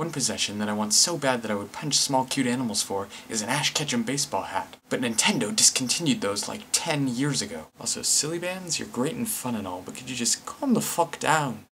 One possession that I want so bad that I would punch small cute animals for is an Ash Ketchum baseball hat. But Nintendo discontinued those like 10 years ago. Also, silly bands, you're great and fun and all, but could you just calm the fuck down?